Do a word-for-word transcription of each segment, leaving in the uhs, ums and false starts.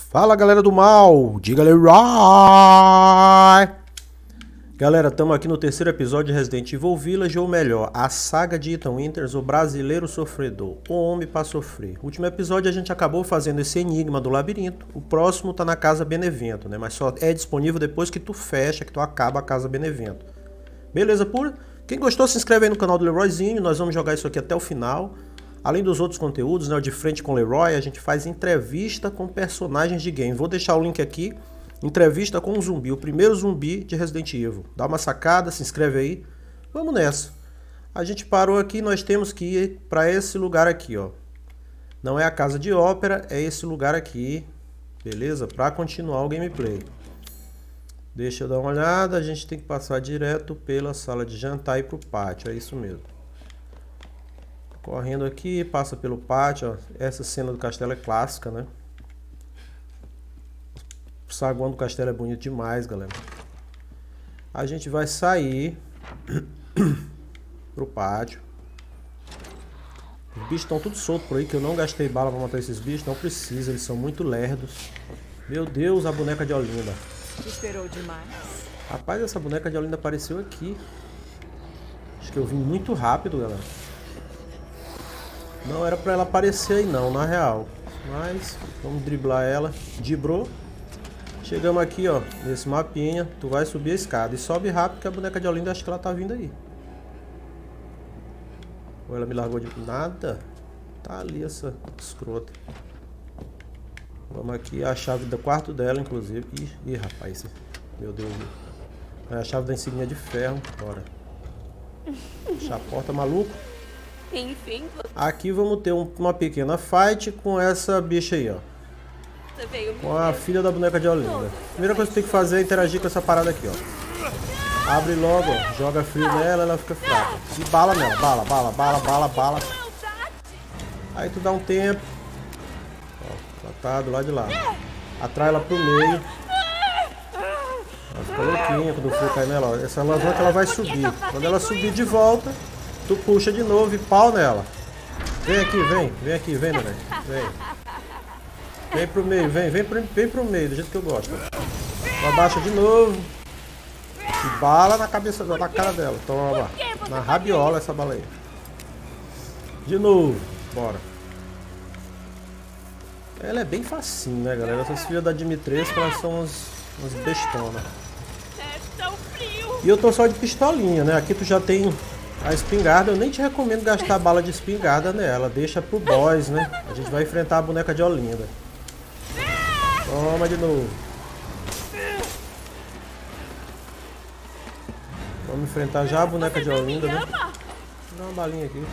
Fala galera do mal, diga Leroy! Galera, estamos aqui no terceiro episódio de Resident Evil Village, ou melhor, a saga de Ethan Winters, o brasileiro sofredor, o homem para sofrer. No último episódio a gente acabou fazendo esse enigma do labirinto, o próximo tá na Casa Benevento, né? Mas só é disponível depois que tu fecha, que tu acaba a Casa Benevento. Beleza pura? Quem gostou se inscreve aí no canal do Leroyzinho, nós vamos jogar isso aqui até o final. Além dos outros conteúdos, né, o de frente com o Leroy, a gente faz entrevista com personagens de game. Vou deixar o link aqui, entrevista com um zumbi, o primeiro zumbi de Resident Evil. Dá uma sacada, se inscreve aí. Vamos nessa. A gente parou aqui, nós temos que ir para esse lugar aqui, ó. Não é a casa de ópera, é esse lugar aqui, beleza? Para continuar o gameplay. Deixa eu dar uma olhada, a gente tem que passar direto pela sala de jantar e pro pátio, é isso mesmo. Correndo aqui, passa pelo pátio, ó. Essa cena do castelo é clássica, né? O saguão do castelo é bonito demais, galera. A gente vai sair pro pátio. Os bichos estão tudo soltos por aí, que eu não gastei bala pra matar esses bichos. Não precisa, eles são muito lerdos. Meu Deus, a boneca de Olinda. Esperou demais. Rapaz, essa boneca de Olinda apareceu aqui. Acho que eu vim muito rápido, galera. Não era pra ela aparecer aí não, na real. Mas vamos driblar ela. Driblou. Chegamos aqui, ó, nesse mapinha. Tu vai subir a escada e sobe rápido, que a boneca de Olinda acho que ela tá vindo aí. Ou ela me largou de nada? Tá ali essa escrota. Vamos aqui, a chave do quarto dela, inclusive. Ih, ih rapaz, meu Deus. É a chave da insígnia de ferro. Bora. Fechar a porta, maluco. Enfim, aqui vamos ter um, uma pequena fight com essa bicha aí, ó. você veio me Com a ver. filha da boneca de Olinda. Primeira coisa que tem que fazer é interagir com essa parada aqui, ó. Abre logo, ó. Joga frio nela, ela fica fraca. E bala nela, bala, bala, bala, bala, bala. Aí tu dá um tempo. Ó, ela tá do lado de lá. Atrai ela pro meio. Ela fica louquinha quando o frio cai nela, ó. Essa alavanca ela vai subir. Quando ela subir de volta, tu puxa de novo e pau nela. Vem aqui, vem. Vem aqui, vem, neném. Vem. Vem pro meio, vem. Vem pro, vem pro meio, do jeito que eu gosto. Ó. Abaixa de novo. E bala na cabeça, na cara dela. Toma. Na rabiola essa bala aí. De novo. Bora. Ela é bem facinho, né, galera? Essas filhas da Dimitrescu, elas são umas, umas bestonas. É tão frio. E eu tô só de pistolinha, né? Aqui tu já tem a espingarda. Eu nem te recomendo gastar bala de espingarda nela. Deixa pro boss, né? A gente vai enfrentar a boneca de Olinda. Toma de novo. Vamos enfrentar já a boneca de Olinda, né? Vou dar uma balinha aqui.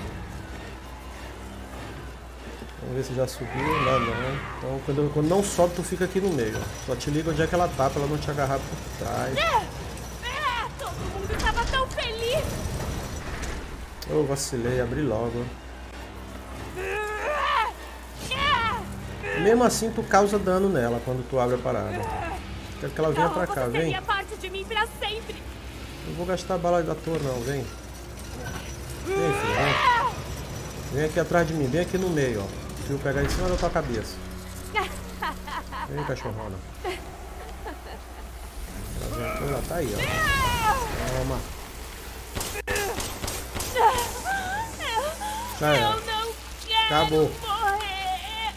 Vamos ver se já subiu. Não, não. Então quando, quando não sobe, tu fica aqui no meio. Só te liga onde é que ela tá, pra ela não te agarrar por trás. É, todo mundo tava tão feliz. Eu vacilei, abri logo. Mesmo assim, tu causa dano nela quando tu abre a parada. Quero que ela venha pra cá, vem. Seria parte de mim pra sempre. Não vou gastar bala da toa não, vem. Vem, filho, vem. Vem aqui atrás de mim, vem aqui no meio, ó. Deixa eu pegar em cima da tua cabeça. Vem, cachorrona. Ela tá aí, ó. Toma. Já era. Eu não quero Acabou. morrer.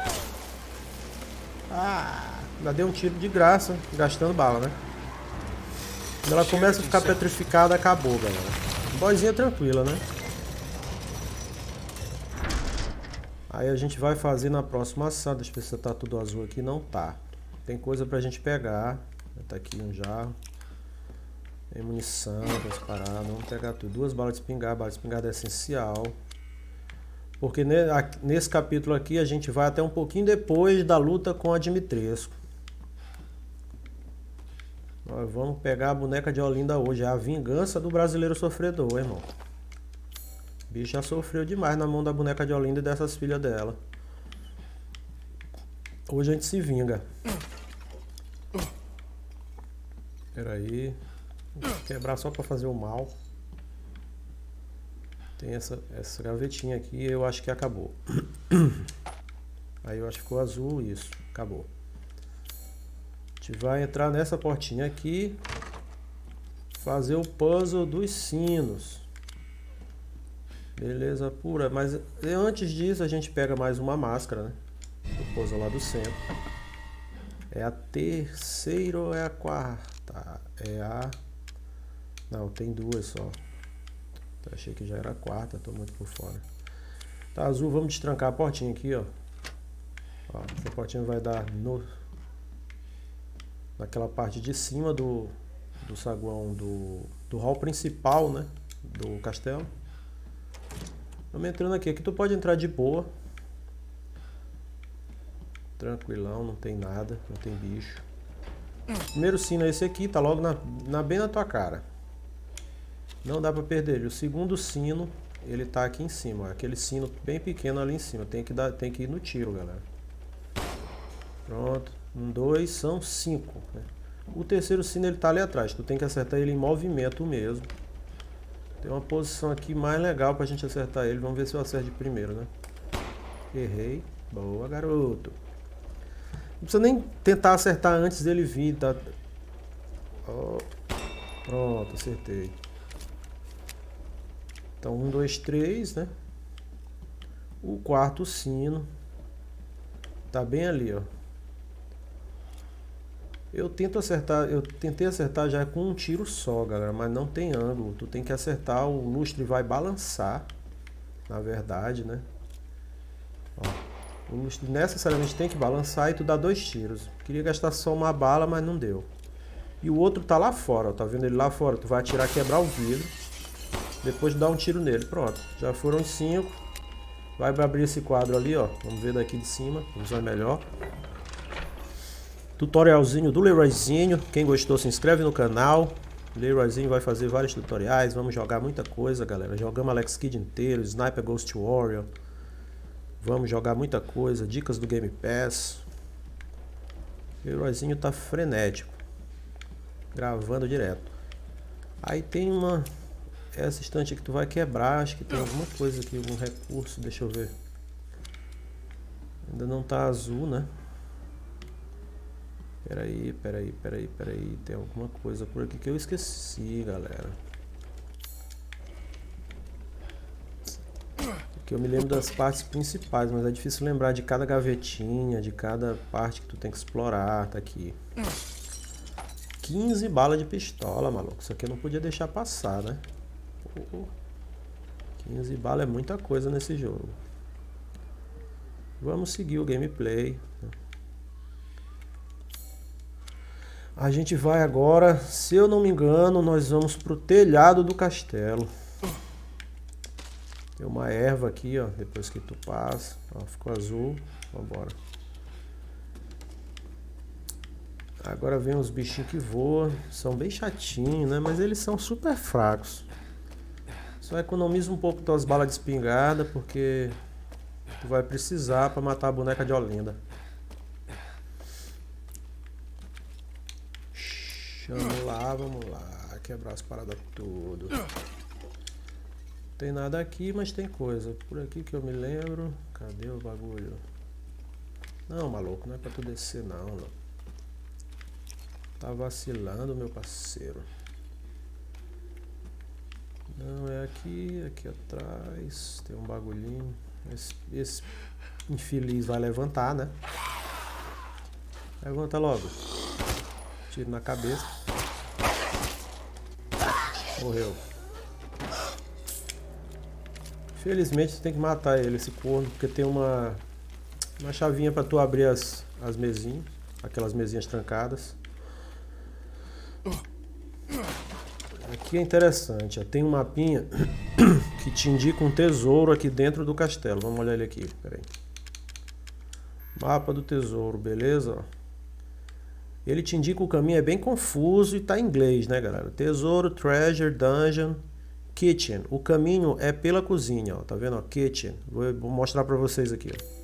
Ah, ainda deu um tiro de graça, gastando bala, né? Quando ela começa a ficar petrificada, acabou, galera. Boizinha tranquila, né? Aí a gente vai fazer na próxima ação. Deixa eu ver se tá tudo azul aqui. Não tá. Tem coisa pra gente pegar. Tá aqui um jarro. Tem munição, as paradas. Vamos pegar tudo. Duas balas de espingarda. Bala de espingarda é essencial. Porque nesse capítulo aqui a gente vai até um pouquinho depois da luta com a Dimitrescu. Nós vamos pegar a boneca de Olinda hoje. É a vingança do brasileiro sofredor, irmão. O bicho já sofreu demais na mão da boneca de Olinda e dessas filhas dela. Hoje a gente se vinga. Pera aí. Vou quebrar só pra fazer o mal. Tem essa, essa gavetinha aqui, eu acho que acabou. Aí eu acho que ficou azul, isso, acabou. gente vai entrar nessa portinha aqui, fazer o puzzle dos sinos. Beleza pura, mas antes disso a gente pega mais uma máscara, né? O puzzle lá do centro. É a terceira ou é a quarta? É a... Não, tem duas só. Eu achei que já era a quarta, tô muito por fora. Tá azul, vamos destrancar a portinha aqui, ó. Ó, essa portinha vai dar no... naquela parte de cima do, do saguão do, do hall principal, né? Do castelo. Vamos entrando aqui. Aqui tu pode entrar de boa. Tranquilão, não tem nada, não tem bicho. Primeiro sino é esse aqui, tá logo na, na, bem na tua cara. Não dá pra perder ele. O segundo sino, ele tá aqui em cima, ó. Aquele sino bem pequeno ali em cima. Tem que, dar, tem que ir no tiro, galera. Pronto. Um, dois, são cinco, né? O terceiro sino ele tá ali atrás. Tu tem que acertar ele em movimento mesmo. Tem uma posição aqui mais legal pra gente acertar ele. Vamos ver se eu acerto de primeiro, né? Errei. Boa, garoto. Não precisa nem tentar acertar antes dele vir, tá? Oh. Pronto, acertei. Então, um, dois, três, né? O quarto sino tá bem ali, ó. Eu tento acertar, eu tentei acertar já com um tiro só, galera, mas não tem ângulo. Tu tem que acertar, o lustre vai balançar, na verdade, né? Ó. O lustre necessariamente tem que balançar e tu dá dois tiros. Queria gastar só uma bala, mas não deu. E o outro tá lá fora, ó. Tá vendo ele lá fora? Tu vai atirar, quebrar o vidro. Depois dá um tiro nele. Pronto. Já foram os cinco. Vai abrir esse quadro ali, ó. Vamos ver daqui de cima. Vamos ver melhor. Tutorialzinho do Leroyzinho. Quem gostou, se inscreve no canal. O Leroyzinho vai fazer vários tutoriais. Vamos jogar muita coisa, galera. Jogamos Alex Kidd inteiro. Sniper Ghost Warrior. Vamos jogar muita coisa, dicas do Game Pass. O Leroyzinho tá frenético, gravando direto. Aí tem uma... essa estante que tu vai quebrar, acho que tem alguma coisa aqui, algum recurso, deixa eu ver. Ainda não tá azul, né? Peraí, peraí, peraí, peraí, tem alguma coisa por aqui que eu esqueci, galera. Que eu me lembro das partes principais, mas é difícil lembrar de cada gavetinha, de cada parte que tu tem que explorar. Tá aqui. quinze balas de pistola, maluco. Isso aqui eu não podia deixar passar, né? quinze balas é muita coisa nesse jogo. Vamos seguir o gameplay. A gente vai agora, se eu não me engano, nós vamos pro telhado do castelo. Tem uma erva aqui, ó, depois que tu passa, ó, ficou azul, vambora. Agora vem os bichinhos que voam, são bem chatinhos, né, mas eles são super fracos. Só economiza um pouco tuas balas de espingarda, porque tu vai precisar para matar a boneca de Olinda. Vamos lá, vamos lá, quebrar as paradas tudo. Tem nada aqui, mas tem coisa. Por aqui que eu me lembro. Cadê o bagulho? Não, maluco, não é pra tu descer não, não. Tá vacilando, meu parceiro. Não, é aqui, aqui atrás. Tem um bagulhinho. Esse, esse infeliz vai levantar, né? Levanta logo. Tiro na cabeça. Morreu. Felizmente você tem que matar ele, esse corno, porque tem uma, uma chavinha pra tu abrir as, as mesinhas, aquelas mesinhas trancadas. Aqui é interessante, ó, tem um mapinha que te indica um tesouro aqui dentro do castelo. Vamos olhar ele aqui, peraí. Mapa do tesouro, beleza? Ele te indica o caminho, é bem confuso e tá em inglês, né, galera? Tesouro, treasure, dungeon, kitchen. O caminho é pela cozinha, ó. Tá vendo? Ó, kitchen. Vou, vou mostrar pra vocês aqui, ó.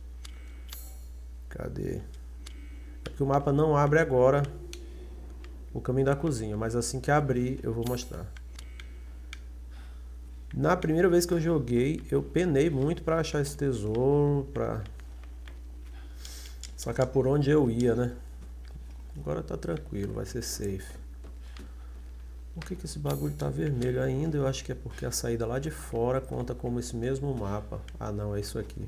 Cadê? É porque o mapa não abre agora o caminho da cozinha, mas assim que abrir eu vou mostrar. Na primeira vez que eu joguei, eu penei muito pra achar esse tesouro, pra sacar por onde eu ia, né? Agora tá tranquilo, vai ser safe. Por que que esse bagulho tá vermelho ainda? Eu acho que é porque a saída lá de fora conta como esse mesmo mapa. Ah não, é isso aqui.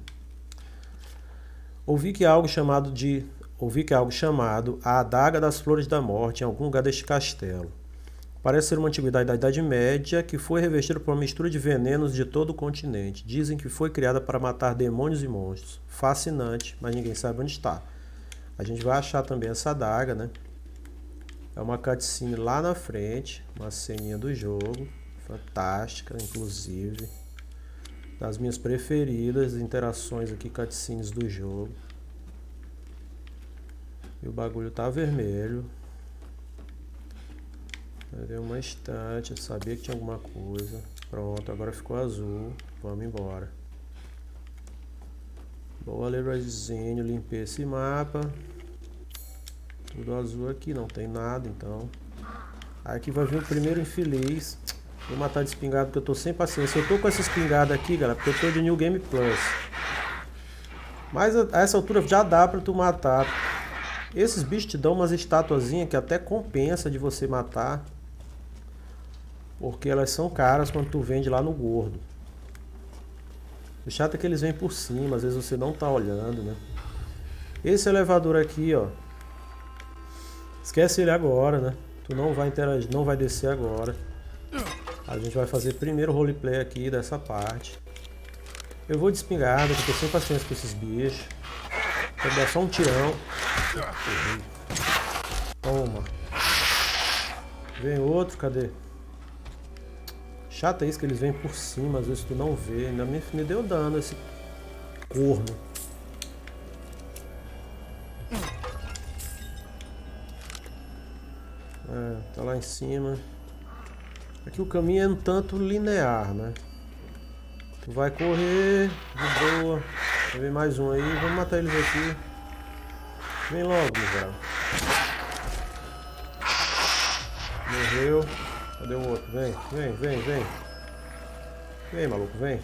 Ouvi que é algo chamado de... Ouvi que é algo chamado a Adaga das Flores da Morte em algum lugar deste castelo. Parece ser uma antiguidade da Idade Média que foi revestida por uma mistura de venenos de todo o continente. Dizem que foi criada para matar demônios e monstros. Fascinante, mas ninguém sabe onde está. A gente vai achar também essa adaga, né? É uma cutscene lá na frente, uma ceninha do jogo, fantástica, inclusive. Das minhas preferidas, interações aqui, cutscenes do jogo. E o bagulho tá vermelho. Deu uma estante, eu sabia que tinha alguma coisa. Pronto, agora ficou azul. Vamos embora. Boa, Leroyzinho, limpei esse mapa. Tudo azul aqui, não tem nada, então. Aqui vai vir o primeiro infeliz. Vou matar de espingarda porque eu tô sem paciência. Eu tô com essa espingarda aqui, galera, porque eu tô de New Game Plus. Mas a essa altura já dá pra tu matar. Esses bichos te dão umas estatuazinhas que até compensa de você matar. Porque elas são caras quando tu vende lá no gordo. O chato é que eles vêm por cima, às vezes você não tá olhando, né? Esse elevador aqui, ó. Esquece ele agora, né? Tu não vai interagir, não vai descer agora. A gente vai fazer primeiro o roleplay aqui dessa parte. Eu vou de espingarda, porque eu tô sem paciência com esses bichos. Vou dar só um tirão. Toma. Vem outro, cadê? Chato é isso que eles vêm por cima, às vezes tu não vê. Ainda me, me deu dano esse corno. É, tá lá em cima. Aqui o caminho é um tanto linear, né? Tu vai correr de boa. Vai vir mais um aí, vamos matar eles aqui. Vem logo, velho. Morreu. Cadê o outro? Vem, vem, vem, vem. Vem, maluco, vem.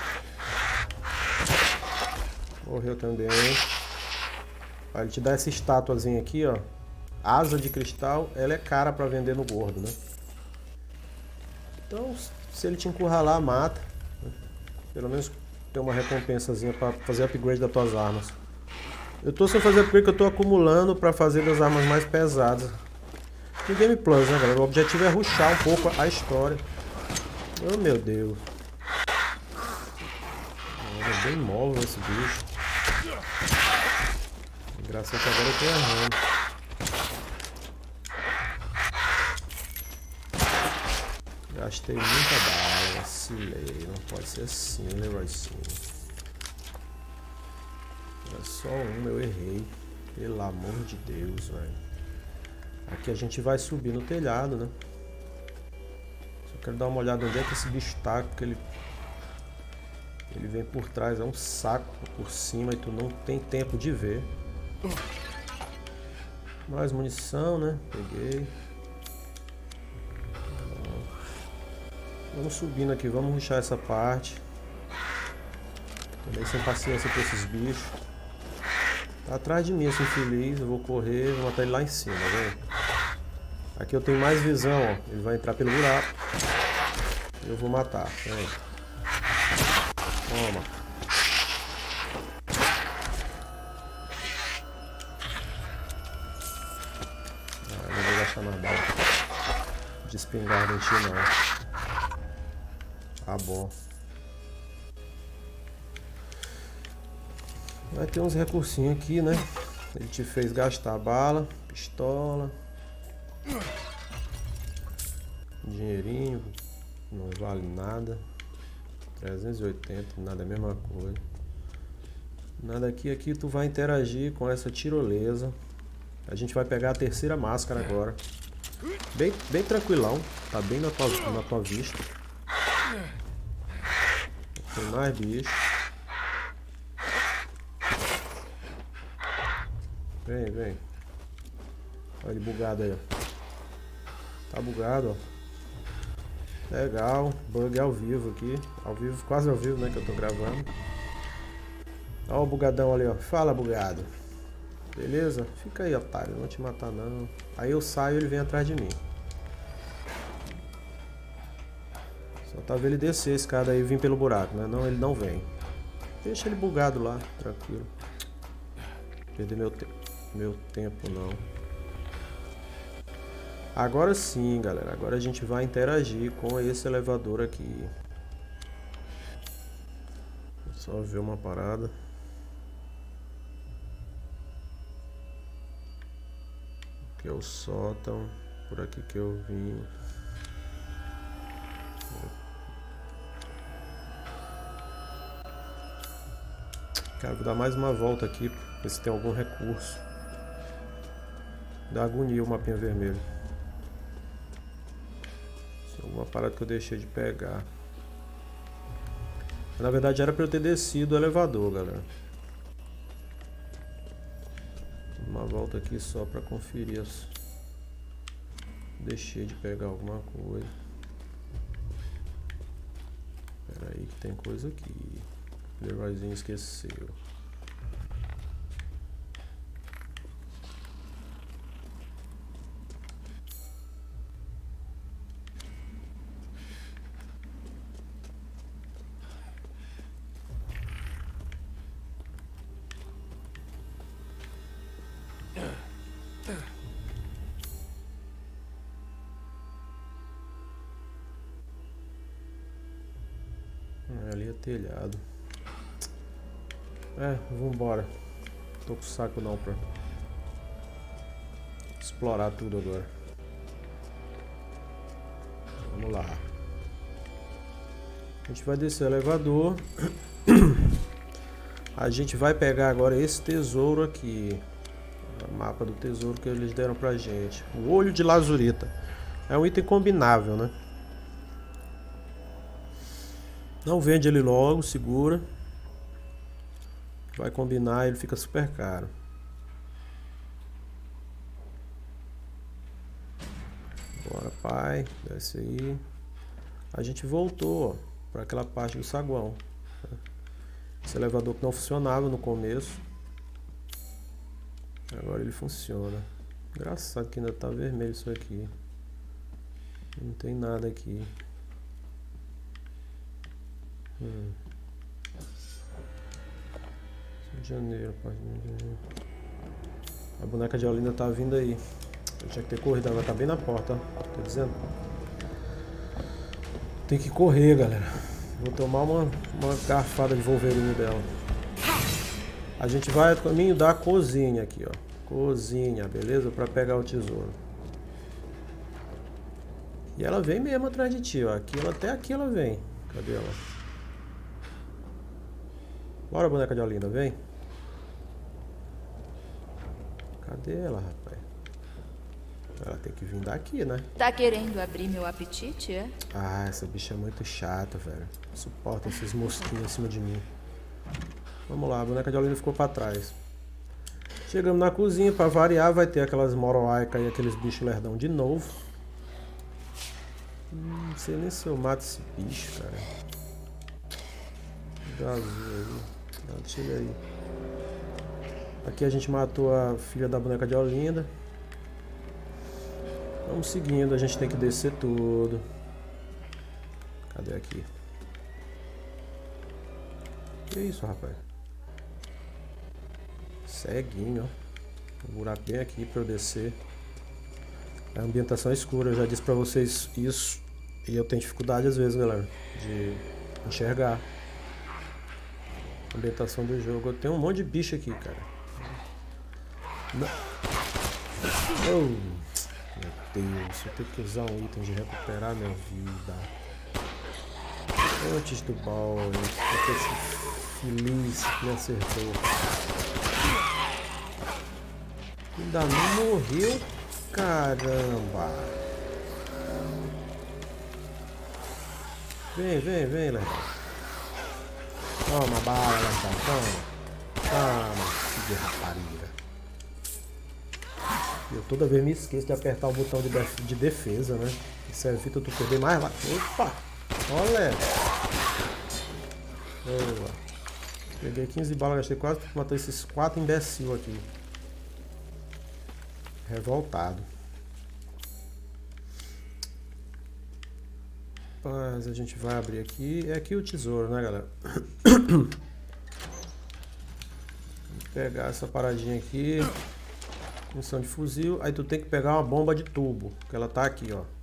Morreu também. Aí ele te dá essa estatuazinha aqui, ó. Asa de cristal, ela é cara pra vender no gordo, né? Então, se ele te encurralar, mata. Né? Pelo menos tem uma recompensazinha pra fazer upgrade das tuas armas. Eu tô sem fazer upgrade que eu tô acumulando pra fazer das armas mais pesadas. No Game Plus, né, galera? O objetivo é rushar um pouco a história. Oh, meu Deus. É bem móvel esse bicho. Engraçado que agora eu tô errando. Gastei muita bala, vacilei. Não pode ser assim, né, Leroyzinho? É só um, eu errei. Pelo amor de Deus, velho. Aqui a gente vai subir no telhado, né? Só quero dar uma olhada onde é que esse bicho tá, porque ele... Ele vem por trás, é um saco por cima e tu não tem tempo de ver. Mais munição, né? Peguei. Vamos subindo aqui, vamos rushar essa parte. Também sem paciência pra esses bichos. Tá atrás de mim esse infeliz, eu vou correr, vou matar ele lá em cima, vem. Aqui eu tenho mais visão, ó. Ele vai entrar pelo buraco. Eu vou matar, vem. Toma. Ah, não vou gastar mais bala de espingarda em ti não. Tá bom. Vai ter uns recursinhos aqui, né? Ele te fez gastar bala, pistola, dinheirinho, não vale nada. trezentos e oitenta, nada, é a mesma coisa. Nada aqui, aqui tu vai interagir com essa tirolesa. A gente vai pegar a terceira máscara agora. Bem, bem tranquilão, tá bem na tua, na tua vista. Tem mais bicho. Vem, vem. Olha ele bugado aí, ó. Tá bugado, ó. Legal. Bug ao vivo aqui. Ao vivo, quase ao vivo, né? Que eu tô gravando. Olha o bugadão ali, ó. Fala, bugado. Beleza? Fica aí, otário. Não vou te matar, não. Aí eu saio e ele vem atrás de mim. Só tá vendo ele descer esse cara aí e vir pelo buraco, né? Não, ele não vem. Deixa ele bugado lá, tranquilo. Perder meu, te meu tempo, não. Agora sim, galera. Agora a gente vai interagir com esse elevador aqui. Vou só ver uma parada. Aqui é o sótão. Por aqui que eu vim. Cara, vou dar mais uma volta aqui, ver se tem algum recurso. Dá agonia o mapinha vermelho. Isso é alguma parada que eu deixei de pegar. Na verdade era pra eu ter descido o elevador, galera. Uma volta aqui só pra conferir se deixei de pegar alguma coisa. Espera aí que tem coisa aqui. O Leroyzinho esqueceu. Ali é telhado. É, vambora. Tô com saco não pra explorar tudo agora. Vamos lá. A gente vai descer o elevador. A gente vai pegar agora esse tesouro aqui. O mapa do tesouro que eles deram pra gente. O olho de lazurita. É um item combinável, né? Não vende ele logo, segura. Vai combinar, ele fica super caro. Bora, pai. Desce aí. A gente voltou para aquela parte do saguão. Esse elevador que não funcionava no começo. Agora ele funciona. Engraçado que ainda tá vermelho isso aqui. Não tem nada aqui. Hum. De janeiro, pai. A boneca de Olinda tá vindo aí. Eu tinha que ter corrido, ela tá bem na porta, ó. Tô dizendo. Tem que correr, galera. Vou tomar uma, uma garfada de Wolverine dela. A gente vai a caminho da cozinha aqui, ó. Cozinha, beleza? Pra pegar o tesouro. E ela vem mesmo atrás de ti, ó. Aqui, ela, até aqui ela vem. Cadê ela? Bora, boneca de Olinda, vem. Cadê ela, rapaz? Ela tem que vir daqui, né? Tá querendo abrir meu apetite, é? Ah, essa bicha é muito chata, velho. Não suporta esses mosquinhos em cima de mim. Vamos lá, a boneca de Olinda ficou pra trás. Chegamos na cozinha, pra variar, vai ter aquelas moroaicas e aqueles bichos lerdão de novo. Hum, não sei nem se eu mato esse bicho, cara. Dá azul aí. Deixa ele aí. Aqui a gente matou a filha da boneca de Olinda. Vamos seguindo, a gente tem que descer tudo. Cadê aqui? Que isso, rapaz? Ceguinho, ó. Um buraco bem aqui pra eu descer. A ambientação é escura, eu já disse pra vocês isso. E eu tenho dificuldade às vezes, galera, de enxergar a ambientação do jogo. Eu tenho um monte de bicho aqui, cara. Não. Oh, meu Deus, eu tenho que usar um item de recuperar minha vida. Antes do balde, esse feliz que me acertou. Ainda não morreu, caramba. Vem, vem, vem, Lerdão. Toma bala, Lerdão, toma. Toma, filho de rapariga. Eu toda vez me esqueço de apertar o botão de, def de defesa, né? Isso evita tu perder mais lá. Opa! Olha! Boa. Peguei quinze balas, gastei quase pra matar esses quatro imbecil aqui. revoltado. Mas a gente vai abrir aqui. É aqui o tesouro, né, galera? Vou pegar essa paradinha aqui. Munição de fuzil. Aí tu tem que pegar uma bomba de tubo, que ela tá aqui, ó.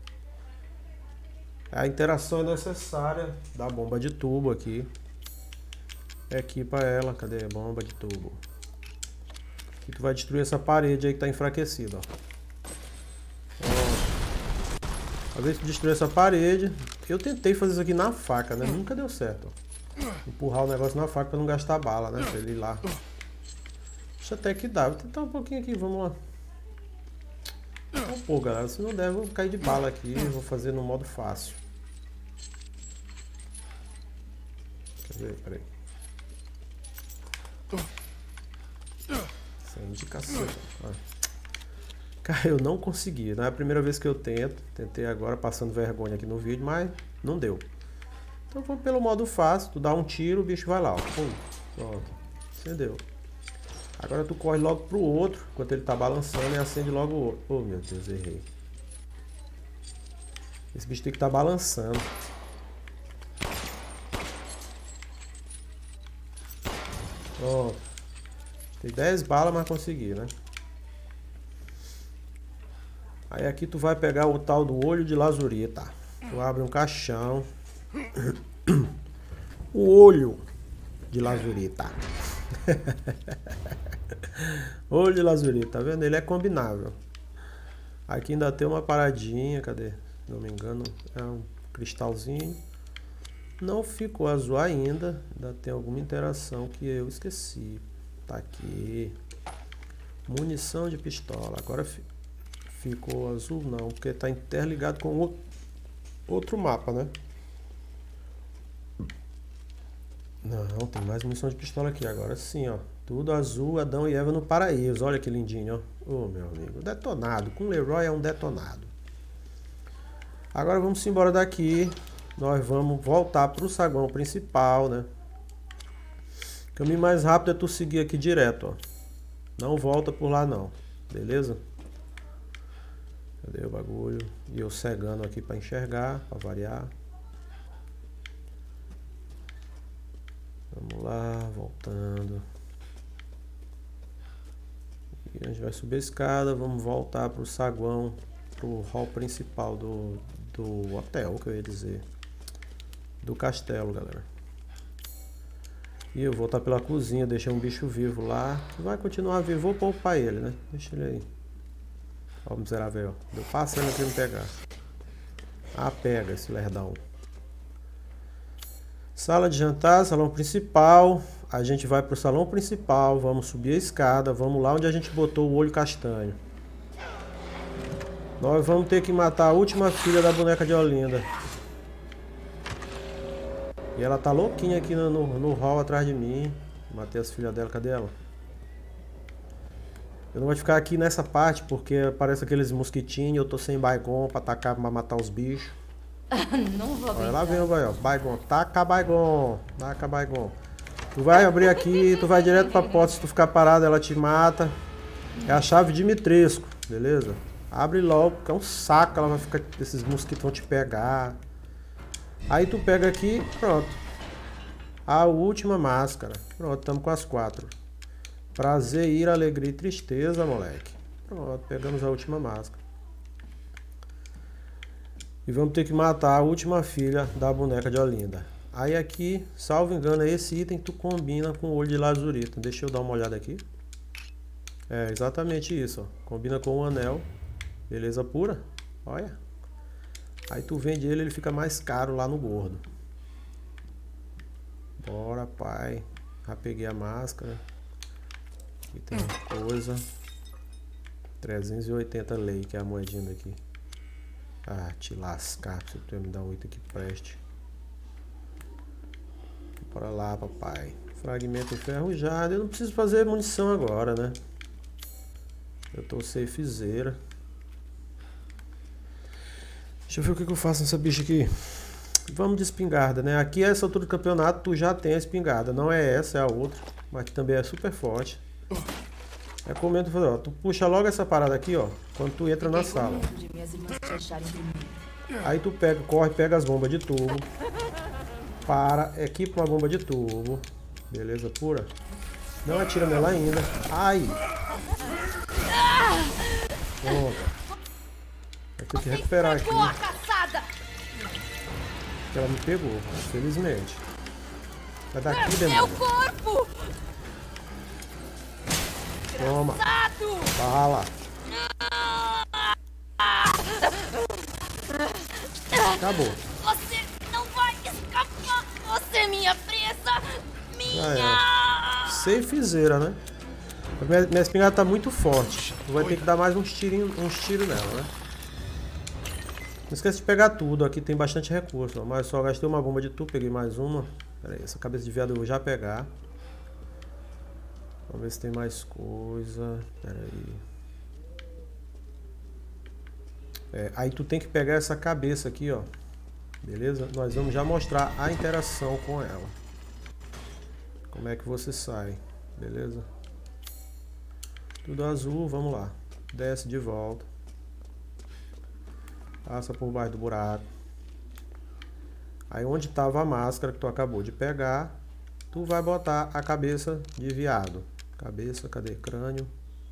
A interação é necessária da bomba de tubo aqui. Equipa ela. Cadê a bomba de tubo? E tu vai destruir essa parede aí que tá enfraquecida, ó. Ó. Uma vez que tu destruir essa parede, eu tentei fazer isso aqui na faca, né? Nunca deu certo, ó. Empurrar o negócio na faca pra não gastar bala, né? Pra ele ir lá. Deixa até que dá. Vou tentar um pouquinho aqui, vamos lá. Um pouco, galera. Se não der, eu vou cair de bala aqui. Vou fazer no modo fácil. Quer ver? Peraí. Sem indicação. Ah. Cara, eu não consegui. Não é a primeira vez que eu tento. Tentei agora passando vergonha aqui no vídeo, mas não deu. Então vamos pelo modo fácil. Tu dá um tiro, o bicho vai lá, ó. Pum. Pronto. Acendeu. Agora tu corre logo pro outro, enquanto ele tá balançando, e acende logo o outro. Oh, meu Deus, errei. Esse bicho tem que estar balançando. Pronto. Tem dez balas, mas consegui, né? Aí aqui tu vai pegar o tal do olho de lazurita. Tu abre um caixão. O olho de lazurita. Olho de lazurita, tá vendo? Ele é combinável. Aqui ainda tem uma paradinha, cadê? Se não me engano, é um cristalzinho. Não ficou azul ainda. Ainda tem alguma interação que eu esqueci. Tá aqui. Munição de pistola. Agora ficou azul não, porque tá interligado com o outro mapa, né? Não, tem mais munição de pistola aqui. Agora sim, ó. Tudo azul, Adão e Eva no paraíso. Olha que lindinho, ó. Ô, meu amigo. Detonado. Com Leroy é um detonado. Agora vamos embora daqui. Nós vamos voltar pro saguão principal, né? O caminho mais rápido é tu seguir aqui direto, ó. Não volta por lá, não. Beleza? Cadê o bagulho? E eu cegando aqui pra enxergar, pra variar. Vamos lá, voltando. E a gente vai subir a escada, vamos voltar pro saguão, pro hall principal do, do hotel, que eu ia dizer. Do castelo, galera. E eu vou voltar pela cozinha, deixei um bicho vivo lá. Vai continuar vivo, vou poupar ele, né? Deixa ele aí. Ó, o miserável, ó. Deu passando aqui me pegar. Ah, pega esse lerdão. Sala de jantar, salão principal. A gente vai pro salão principal, vamos subir a escada, vamos lá onde a gente botou o olho castanho. Nós vamos ter que matar a última filha da boneca de Olinda. E ela tá louquinha aqui no, no, no hall atrás de mim. Matei as filhas dela, cadê ela? Eu não vou ficar aqui nessa parte porque aparece aqueles mosquitinhos. Eu tô sem Baygon pra atacar, pra matar os bichos. Não vou. Olha lá vem o Baygon. Baygon, taca Baygon. Taca Baygon. Tu vai abrir aqui, tu vai direto pra porta. Se tu ficar parado, ela te mata. É a chave Dimitrescu, beleza? Abre logo, que é um saco. Ela vai ficar. Esses mosquitos vão te pegar. Aí tu pega aqui, pronto. A última máscara. Pronto, estamos com as quatro. Prazer, ira, alegria e tristeza, moleque. Pronto, pegamos a última máscara. E vamos ter que matar a última filha da boneca de Olinda. Aí aqui, salvo engano, é esse item que tu combina com o olho de lazurita. Deixa eu dar uma olhada aqui. É exatamente isso, ó. Combina com o anel. Beleza pura? Olha. Aí tu vende ele, ele fica mais caro lá no gordo. Bora, pai. Já peguei a máscara. Aqui tem coisa. trezentos e oitenta lei, que é a moedinha daqui. Ah, te lascar, se tu me dar um item que preste. Bora lá, papai. Fragmento enferrujado. Eu não preciso fazer munição agora, né? Eu tô safezeira. Deixa eu ver o que, que eu faço nessa bicha aqui. Vamos de espingarda, né? Aqui, a essa altura do campeonato, tu já tem a espingarda. Não é essa, é a outra. Mas que também é super forte. Recomendo fazer, ó. Tu puxa logo essa parada aqui, ó. Quando tu entra na sala. Aí tu pega, corre, pega as bombas de tubo. Para, equipa uma bomba de tubo. Beleza pura? Não atira nela ainda. Ai! Pronto. Vai ter que recuperar aqui. Ela me pegou, felizmente. Vai daqui, demônio. Meu corpo! Toma. Bala. Acabou. Você não vai escapar! Você é minha presa! Minha! É. Safezeira, né? Minha, minha espingarda tá muito forte. Tu vai ter que dar mais uns tirinhos, uns tiros nela, né? Não esquece de pegar tudo. Aqui tem bastante recurso. Ó. Mas só gastei uma bomba de tubo, peguei mais uma. Pera aí, essa cabeça de viado eu vou já pegar. Vamos ver se tem mais coisa. Pera aí. É, aí tu tem que pegar essa cabeça aqui, ó. Beleza? Nós vamos já mostrar a interação com ela. Como é que você sai. Beleza? Tudo azul, vamos lá. Desce de volta. Passa por baixo do buraco. Aí onde estava a máscara que tu acabou de pegar, tu vai botar a cabeça de viado. Cabeça, cadê? Crânio.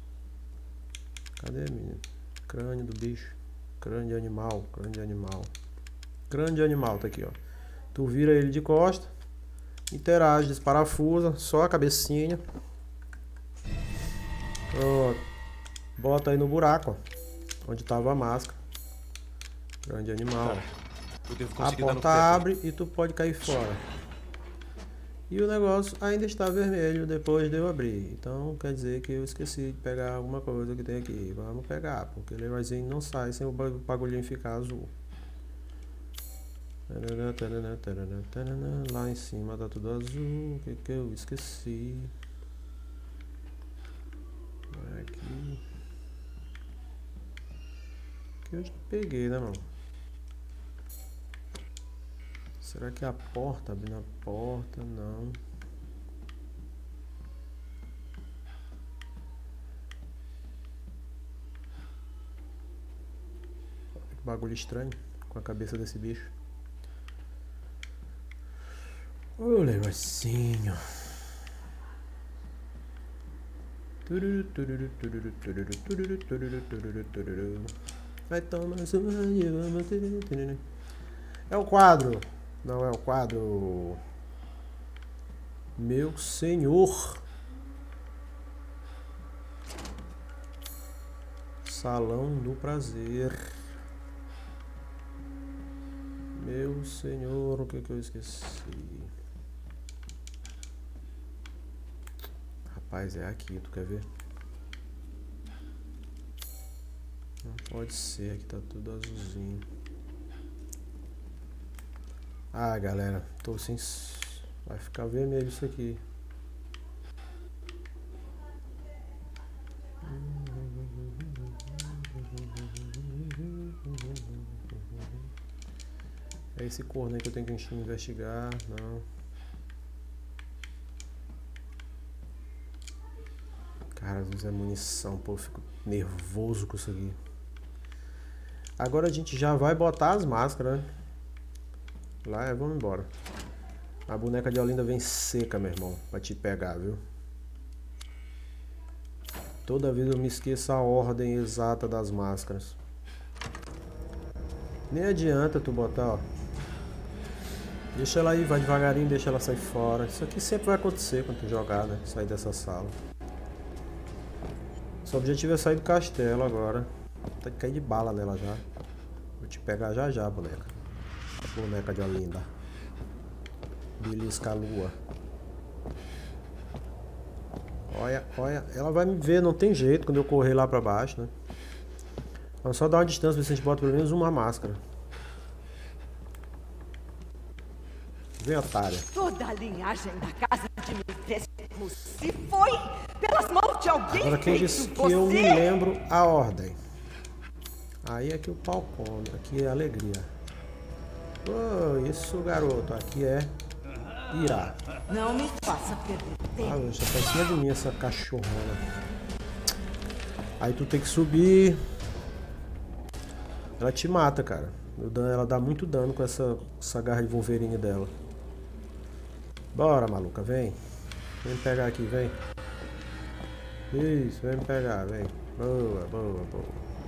Cadê, menino? Crânio do bicho. Crânio de animal, crânio de animal. Crânio de animal, tá aqui, ó. Tu vira ele de costa, interage, desparafusa, só a cabecinha. Pronto. Bota aí no buraco, ó, onde tava a máscara. Crânio de animal. Tá. Eu devo A conseguir dar no porta teto. abre e tu pode cair fora. E o negócio ainda está vermelho depois de eu abrir. Então quer dizer que eu esqueci de pegar alguma coisa que tem aqui. Vamos pegar, porque o levarzinho não sai sem o bagulhinho ficar azul. Lá em cima tá tudo azul. O que que eu esqueci? Aqui. Que eu já peguei, né, mano? Será que a porta, abrindo a porta? Não. Que bagulho estranho com a cabeça desse bicho. Ô, negocinho. Vai tomar sua. É o quadro. Não é o quadro. Meu senhor. Salão do prazer. Meu senhor, o que que eu esqueci? Rapaz, é aqui, tu quer ver? Não pode ser, aqui tá tudo azulzinho. Ah, galera, tô sem... Vai ficar vermelho isso aqui. É esse corno aí que eu tenho que investigar, não. Cara, às vezes é munição, pô, eu fico nervoso com isso aqui. Agora a gente já vai botar as máscaras, né? Lá é, vamos embora. A boneca de Olinda vem seca, meu irmão, pra te pegar, viu? Toda vez eu me esqueço a ordem exata das máscaras. Nem adianta tu botar, ó. Deixa ela aí, vai devagarinho, deixa ela sair fora. Isso aqui sempre vai acontecer quando tu jogar, né? Sair dessa sala. Seu objetivo é sair do castelo agora. Tem que cair de bala nela já. Vou te pegar já já, boneca. Boneca de Olinda. Belisca a lua. Olha, olha. Ela vai me ver, não tem jeito quando eu correr lá pra baixo, né? Vamos só dar uma distância, ver se a gente bota pelo menos uma máscara. Vem, otária. Toda a linhagem da casa de Mefesto se foi pelas mãos de alguém. Agora quem disse que eu me lembro a ordem? Aí é que o pau come. Aqui é alegria. Oh, isso, garoto. Aqui é irá. Não me faça perder tempo. Ah, já tá em cima de mim essa cachorrona. Aí tu tem que subir. Ela te mata, cara. O dano, ela dá muito dano com essa, essa garra de Wolverine dela. Bora, maluca, vem. Vem me pegar aqui, vem. Isso, vem me pegar, vem. Boa, boa, boa.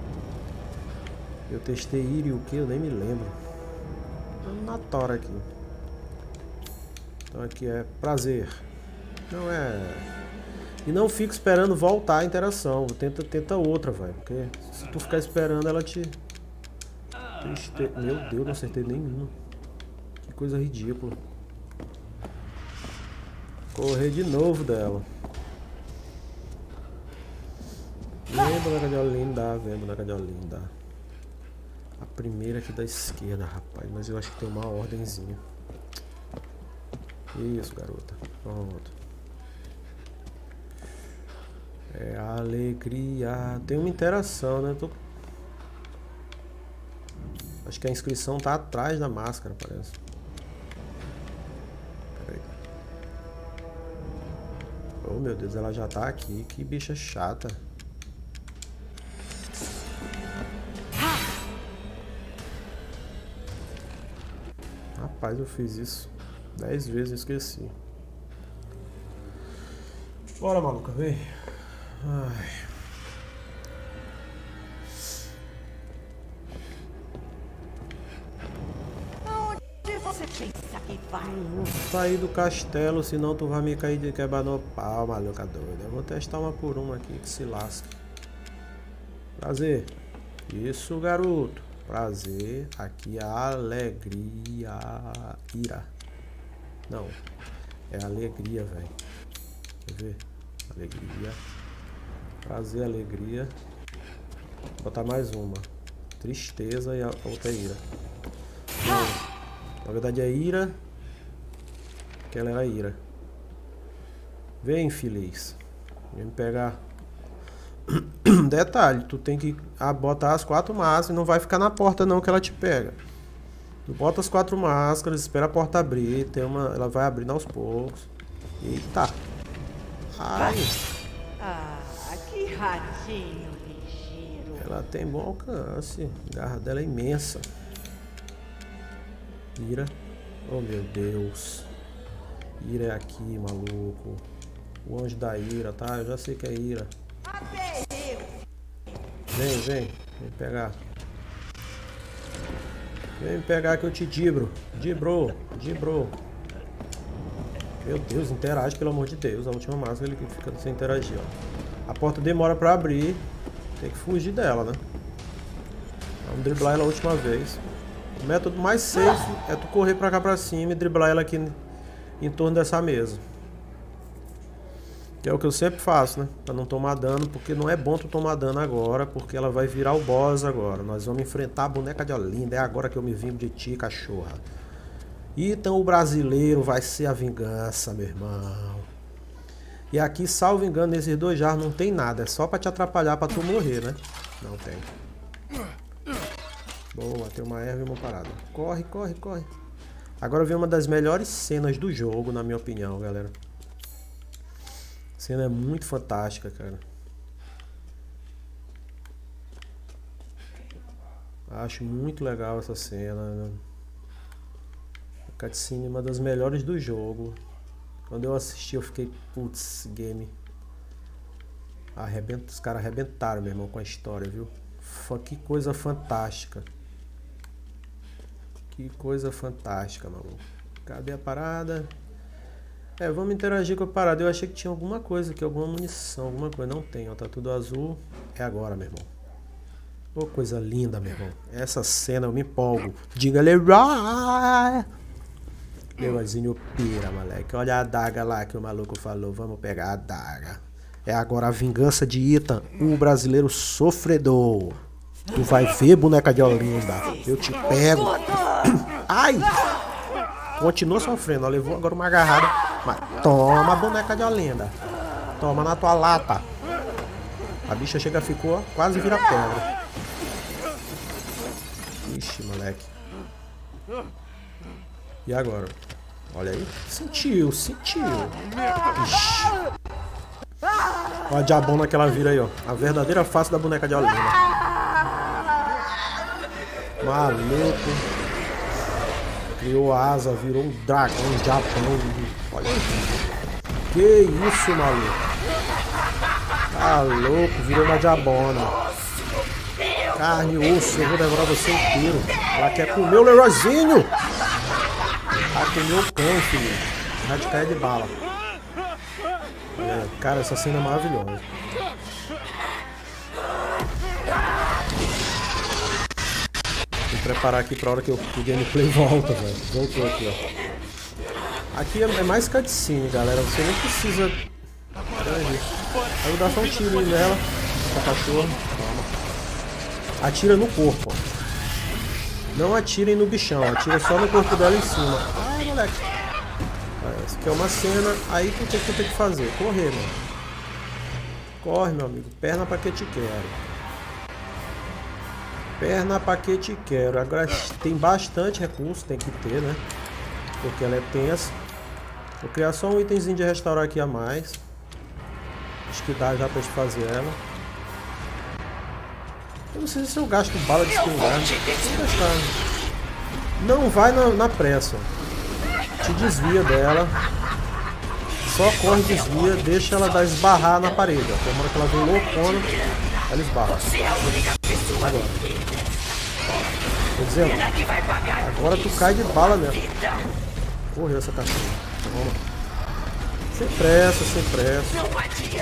Eu testei Iri o que? Eu nem me lembro. Vamos na tora aqui. Então aqui é prazer. Não é... E não fica esperando voltar a interação. Tenta, tenta outra, velho. Porque se tu ficar esperando, ela te... Triste... Meu Deus, não acertei nenhuma. Que coisa ridícula. Correr de novo dela. Vem, boneca de Olinda. Vem, boneca de Olinda. A primeira aqui da esquerda, rapaz. Mas eu acho que tem uma ordenzinha. Isso, garota. Pronto. É alegria. Tem uma interação, né? Tô... Acho que a inscrição tá atrás da máscara, parece. Peraí. Oh, meu Deus, ela já tá aqui. Que bicha chata. Rapaz, eu fiz isso dez vezes e esqueci. Bora, maluca, vem. Ai. Onde você pensa que vai? Vou sair do castelo, senão tu vai me cair de quebrar no pau, maluca doida. Eu vou testar uma por uma aqui, que se lasca. Prazer. Isso, garoto. Prazer. Aqui é alegria. Ira. Não. É alegria, velho. Quer ver? Alegria. Prazer, alegria. Vou botar mais uma. Tristeza e a outra é ira. Não. Na verdade é ira. Que ela era ira. Vem, infeliz. Vem me pegar. Detalhe, tu tem que botar as quatro máscaras e não vai ficar na porta não que ela te pega. Tu bota as quatro máscaras, espera a porta abrir, tem uma, ela vai abrindo aos poucos. Eita. Ai. Ah, que ratinho ligeiro. Ela tem bom alcance. A garra dela é imensa. Ira. Oh, meu Deus. Ira é aqui, maluco. O anjo da ira, tá? Eu já sei que é ira. Vem, vem. Vem pegar. Vem me pegar que eu te dibro. Dibrou. Dibrou. Meu Deus, interage, pelo amor de Deus. A última máscara ele fica sem interagir, ó. A porta demora pra abrir. Tem que fugir dela, né? Vamos driblar ela a última vez. O método mais safe é tu correr pra cá pra cima e driblar ela aqui em torno dessa mesa. Que é o que eu sempre faço, né? Pra não tomar dano, porque não é bom tu tomar dano agora, porque ela vai virar o boss agora. Nós vamos enfrentar a boneca de Olinda. É agora que eu me vingo de ti, cachorra. Então o brasileiro vai ser a vingança, meu irmão. E aqui, salvo engano, nesses dois jarros não tem nada. É só pra te atrapalhar pra tu morrer, né? Não tem. Boa, tem uma erva e uma parada. Corre, corre, corre. Agora vem uma das melhores cenas do jogo, na minha opinião, galera. A cena é muito fantástica, cara. Acho muito legal essa cena, né? A cutscene é uma das melhores do jogo. Quando eu assisti eu fiquei, putz, game. Arrebenta, os caras arrebentaram, meu irmão, com a história, viu? Que coisa fantástica. Que coisa fantástica, maluco. Cadê a parada? É, vamos interagir com a parada. Eu achei que tinha alguma coisa aqui, alguma munição, alguma coisa. Não tem, ó, tá tudo azul. É agora, meu irmão. Ô, coisa linda, meu irmão. Essa cena eu me empolgo. Diga Leroy! Leroyzinho pira, moleque. Olha a adaga lá que o maluco falou. Vamos pegar a adaga. É agora a vingança de Ethan, o brasileiro sofredor. Tu vai ver, boneca de Olinda. Eu te pego. Ai! Continua sofrendo. Ela levou agora uma agarrada. Mas toma, boneca de Olinda. Toma na tua lata. A bicha chega, ficou, quase vira pedra. Ixi, moleque. E agora? Olha aí. Sentiu, sentiu. Ixi. Olha a diabona que ela vira aí, ó. A verdadeira face da boneca de Olinda. Maluco. Criou asa, virou um dragão, um diabão. Olha aí. Que isso, maluco. Tá louco, virou uma diabona. Carne e osso, eu vou devorar você inteiro. Ela quer comer o Leroyzinho. Ela comeu o cão, filho. Vai te cair de bala. É, cara, essa cena é maravilhosa. Vou preparar aqui pra hora que, eu, que o gameplay volta, velho. Voltou aqui, ó. Aqui é, é mais cutscene, galera. Você nem precisa... Aí eu vou dar só um tiro nela. Essa cachorra. Toma. Atira no corpo, ó. Não atirem no bichão, atira só no corpo dela em cima. Ai, moleque. Essa aqui é uma cena. Aí o que tu tem que fazer? Correr, mano. Corre, meu amigo. Perna pra que te quero. Perna pra que te quero. Agora tem bastante recurso, tem que ter, né? Porque ela é tensa. Vou criar só um itemzinho de restaurar aqui a mais. Acho que dá já pra te fazer ela. Eu não sei se eu gasto bala de espingarda. Não vai na, na pressa. Te desvia dela. Só corre, desvia, deixa ela dar esbarrar na parede. Tem uma hora que ela vem loucona, ela esbarra. Agora. Tô dizendo. Agora tu cai de bala nela. Correu essa cachorra. Vamos. Sem pressa, sem pressa.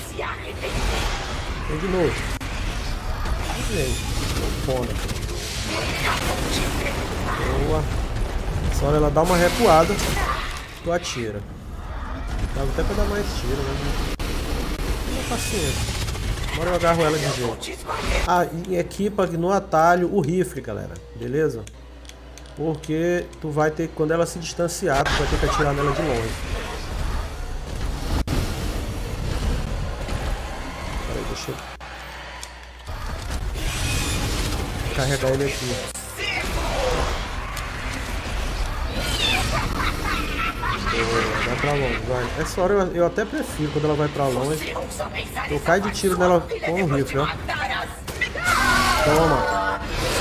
Vem de novo. Vem. Loucona. Boa. Só ela dá uma recuada, tu atira. Dava até pra dar mais tiro, né? Não, paciência. Agora eu agarro ela de jeito. Ah, e equipa no atalho o rifle, galera. Beleza? Porque tu vai ter, quando ela se distanciar, tu vai ter que atirar nela de longe. Peraí, deixa eu carregar ele aqui. Vai pra longe, vai. Essa hora eu, eu até prefiro quando ela vai pra longe. Eu caio de tiro nela com o rifle, ó. Toma.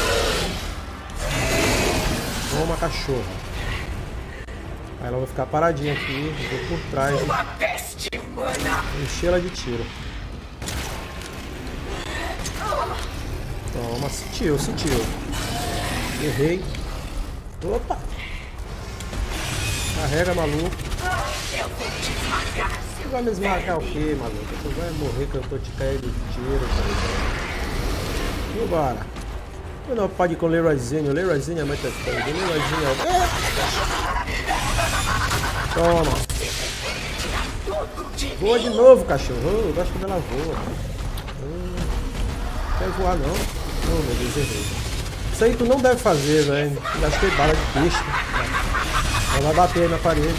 Toma, cachorro. Aí ela vai ficar paradinha aqui, eu vou por trás. Encher ela de tiro. Toma, sentiu, sentiu. Errei. Opa! Carrega, maluco. Você vai me esmagar o que, maluco? Tu vai morrer que eu tô te caindo de tiro. Vambora. Eu não pode ir com o Leroyzinho. O Leroyzinho é muito feio. O Leroyzinho é... Toma. Voa de novo, cachorro. Eu gosto quando ela voa. Não quer voar, não. Oh, meu Deus, errei. Isso aí tu não deve fazer, velho. Gastei bala de besta. Ela vai bater na parede.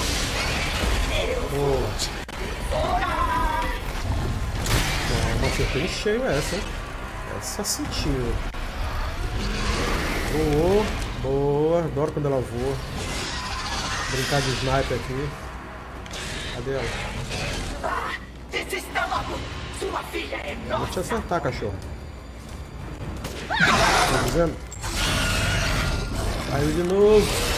Boa. Toma, acertei em cheio essa, hein? Essa sentiu. Boa, boa. Adoro quando ela voa. Brincar de sniper aqui. Cadê ela? Vou te acertar, cachorro. Tá dizendo? Caiu de novo.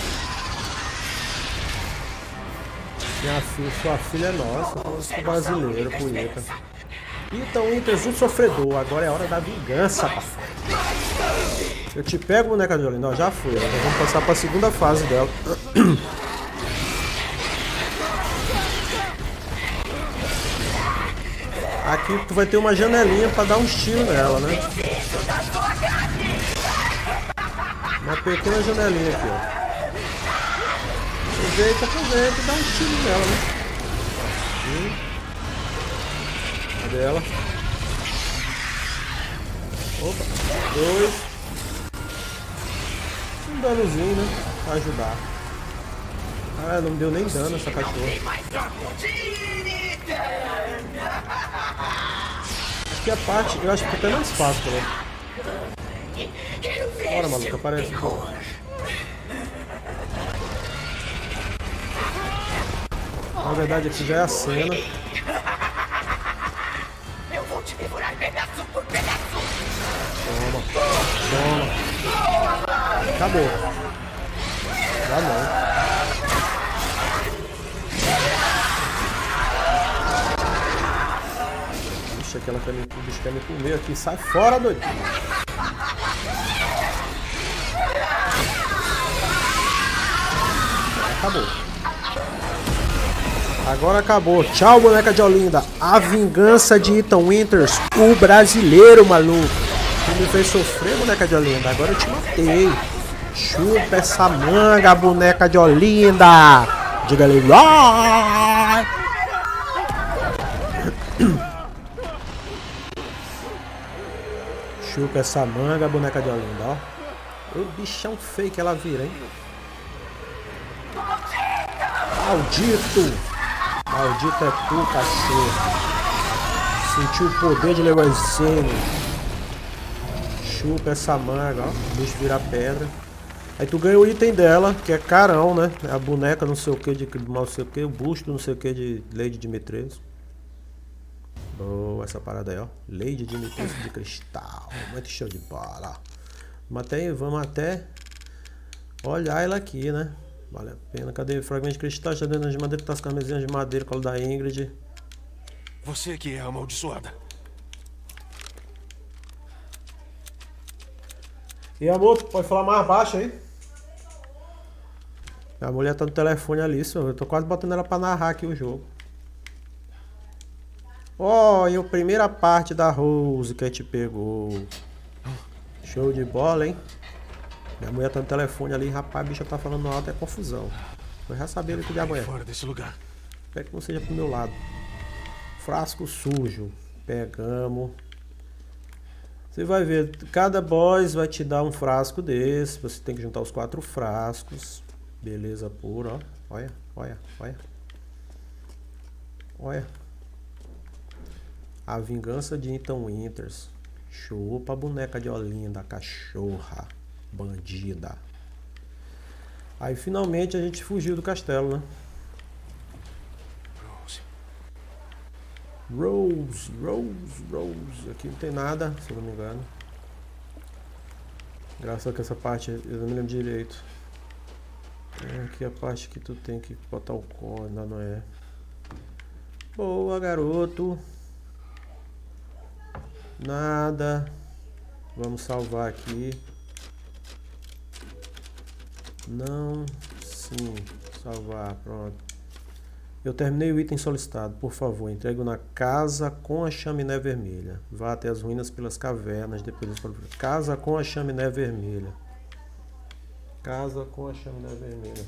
Minha filha, sua filha é nossa, eu sou brasileiro, punheta. Então, Winters, o sofredor, agora é hora da vingança, papai. Eu te pego, boneca de Olinda, já foi, nós vamos passar para a segunda fase dela. Aqui tu vai ter uma janelinha para dar uns tiros nela, né? Uma pequena janelinha aqui, ó. Aproveita, aproveita e dá um tiro nela, né? Um. Cadê ela? Opa, dois. Um danozinho, né? Pra ajudar. Ah, não me deu nem dano essa cachorra. Aqui a parte, eu acho que até mais fácil, né? Bora, maluca, aparece um pouco. Na verdade aqui já é a cena. te devorar pedaço por pedaço. Toma. Toma. Acabou. Já não. Ixi, aquela que me, o bicho quer me comer aqui. Sai fora, doido. Acabou. Agora acabou. Tchau, boneca de Olinda. A vingança de Ethan Winters, o brasileiro, maluco. Tu me fez sofrer, boneca de Olinda. Agora eu te matei. Chupa essa manga, boneca de Olinda. Diga ali. Chupa essa manga, boneca de Olinda, ó. O bichão feio que ela vira, hein? Maldito! Maldito é tu, cachorro. Sentiu o poder de Leroy Sane. Chupa essa manga, ó. O bicho vira pedra. Aí tu ganha o item dela, que é carão, né? A boneca não sei o que de não sei o que, o busto não sei o que de Lady Dimitrescu. Boa essa parada aí, ó. Lady Dimitrescu de cristal. Muito show de bola. Vamos até, vamos até olhar ela aqui, né? Vale a pena. Cadê o fragmento de cristal? Já dentro de madeira, tá as camisinhas de madeira, colo da Ingrid. Você que é amaldiçoada. E amor, pode falar mais baixo aí? A mulher tá no telefone ali, senhor. Eu tô quase botando ela pra narrar aqui o jogo. Ó, oh, e a primeira parte da Rose que a gente pegou. Show de bola, hein? Minha mulher tá no telefone ali, rapaz, a bicha tá falando alto, é confusão. Eu já sabia ali que diabo é. Fora desse lugar. Espero que não seja pro meu lado. Frasco sujo. Pegamos. Você vai ver, cada boss vai te dar um frasco desse. Você tem que juntar os quatro frascos. Beleza pura, ó. Olha, olha, olha. Olha. A vingança de Ethan Winters. Chupa a boneca de Olinda, cachorra. Bandida. Aí finalmente a gente fugiu do castelo, né? Rose, Rose, Rose. Aqui não tem nada, se eu não me engano. Graças a que essa parte eu não me lembro direito. Aqui a parte que tu tem que botar o cone, ainda não é. Boa, garoto. Nada. Vamos salvar aqui. Não. Sim. Salvar, pronto. Eu terminei o item solicitado. Por favor, entregue na casa com a chaminé vermelha. Vá até as ruínas pelas cavernas. Depois casa com a chaminé vermelha. Casa com a chaminé vermelha.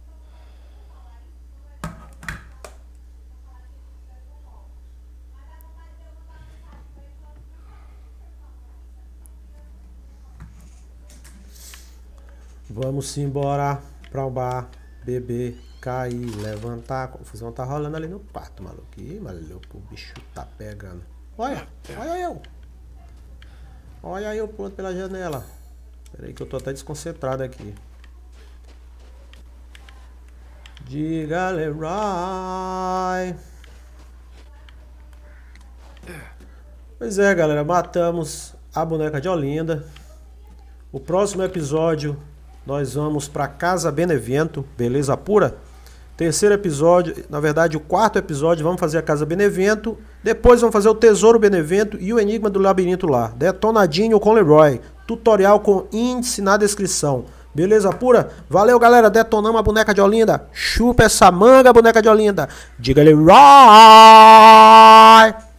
Vamos embora para o bar, beber, cair, levantar. A confusão tá rolando ali no quarto, maluco. Ih, maluco, o bicho tá pegando. Olha, olha eu. Olha eu pulando pela janela. Pera aí que eu tô até desconcentrado aqui. Diga, Leroy. Pois é, galera, matamos a boneca de Olinda. O próximo episódio nós vamos para Casa Benevento, beleza pura? Terceiro episódio, na verdade o quarto episódio, vamos fazer a Casa Benevento. Depois vamos fazer o Tesouro Benevento e o Enigma do Labirinto lá. Detonadinho com Leroy. Tutorial com índice na descrição. Beleza pura? Valeu, galera. Detonamos a boneca de Olinda. Chupa essa manga, boneca de Olinda. Diga Leroy!